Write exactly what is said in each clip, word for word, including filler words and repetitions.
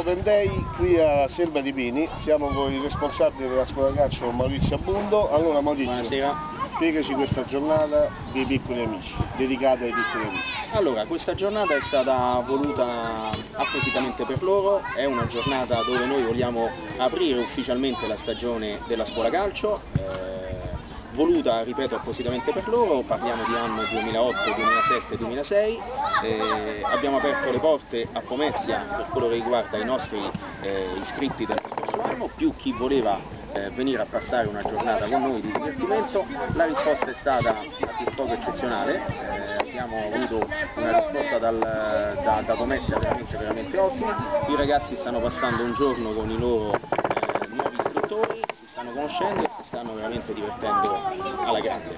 Open Day qui a Selva di Pini, siamo con il responsabile della scuola calcio Maurizio Abundo. Allora Maurizio, buonasera. Spiegaci questa giornata dei piccoli amici, dedicata ai piccoli amici. Allora, questa giornata è stata voluta appositamente per loro, è una giornata dove noi vogliamo aprire ufficialmente la stagione della scuola calcio, eh, voluta, ripeto, appositamente per loro. Parliamo di anno duemilaotto, duemilasette, duemilasei, eh, abbiamo aperto le porte a Pomezia per quello che riguarda i nostri eh, iscritti dello scorso anno, più chi voleva Eh, venire a passare una giornata con noi di divertimento. La risposta è stata a dir poco eccezionale, eh, abbiamo avuto una risposta dal, da, da Pomezia veramente, veramente ottima. I ragazzi stanno passando un giorno con i loro eh, nuovi istruttori, si stanno conoscendo e si stanno veramente divertendo alla grande.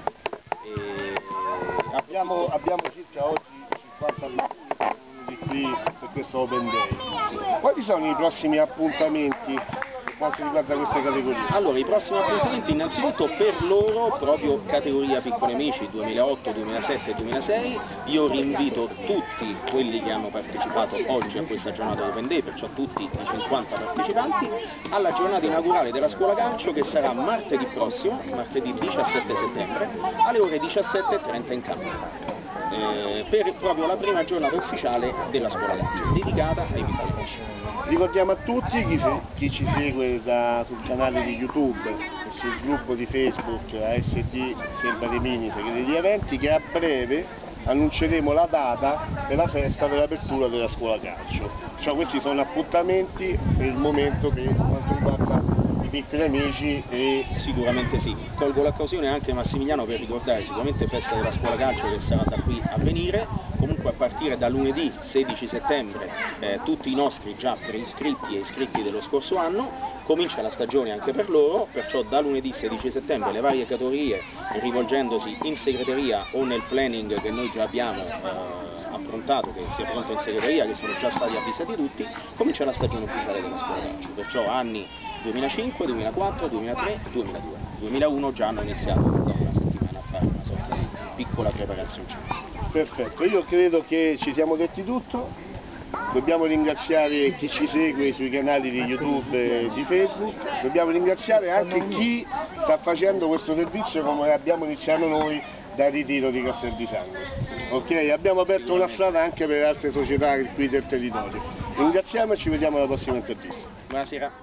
E abbiamo, abbiamo circa oggi cinquanta persone di qui per questo Open Day. Sì. Quali sono i prossimi appuntamenti per quanto riguarda queste categorie? Allora, i prossimi appuntamenti innanzitutto per loro, proprio categoria piccoli amici duemilaotto, duemilasette e duemilasei, io rinvito tutti quelli che hanno partecipato oggi a questa giornata Open Day, perciò tutti i cinquanta partecipanti, alla giornata inaugurale della scuola calcio che sarà martedì prossimo, martedì diciassette settembre, alle ore diciassette e trenta in campo. Eh, per proprio la prima giornata ufficiale della scuola calcio, dedicata ai piccoli amici. Ricordiamo a tutti chi, se, chi ci segue da, sul canale di YouTube e sul gruppo di Facebook A S D Selva di Pini Segreti di Eventi che a breve annunceremo la data della festa dell'apertura della scuola calcio. Cioè, questi sono appuntamenti per il momento per quanto riguarda i piccoli amici. E sicuramente sì, colgo l'occasione anche Massimiliano per ricordare sicuramente festa della scuola calcio che sarà da qui a venire. Comunque a partire da lunedì sedici settembre eh, tutti i nostri già preiscritti e iscritti dello scorso anno comincia la stagione anche per loro, perciò da lunedì sedici settembre le varie categorie, rivolgendosi in segreteria o nel planning che noi già abbiamo eh, approntato, che sia pronto in segreteria, che sono già stati avvisati tutti, comincia la stagione ufficiale della scuola calcio, perciò anni duemilacinque, duemilaquattro, duemilatré, duemiladue. duemilauno già hanno iniziato dopo una settimana a fare una sorta di piccola preparazione. Perfetto, io credo che ci siamo detti tutto. Dobbiamo ringraziare chi ci segue sui canali di YouTube e di Facebook, dobbiamo ringraziare anche chi sta facendo questo servizio come abbiamo iniziato noi dal ritiro di Castel di Sangro. Ok, abbiamo aperto una strada anche per altre società qui del territorio. Ringraziamo e ci vediamo alla prossima intervista. Buonasera.